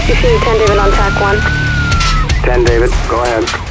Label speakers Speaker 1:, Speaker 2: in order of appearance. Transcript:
Speaker 1: You see 10 David on track 1.
Speaker 2: 10 David, go ahead.